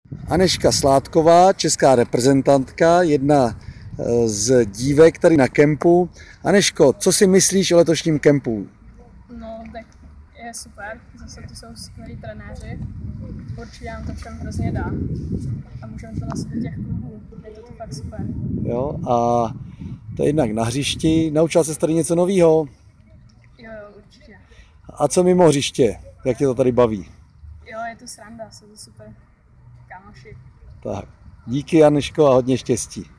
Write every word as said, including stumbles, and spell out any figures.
Anežka Sládková, česká reprezentantka, jedna z dívek tady na kempu. Anežko, co si myslíš o letošním kempu? No, tak je super, zase tu jsou skvělí trenéři, určitě nám to všem hrozně dá a můžeme to nosit do těch klubů, je to tu fakt super. Jo, a to je jednak na hřišti, naučila ses tady něco nového? Jo, jo, určitě. A co mimo hřiště, jak tě to tady baví? Jo, je to sranda, jsou to super kámoši. Tak, díky Anežko a hodně štěstí.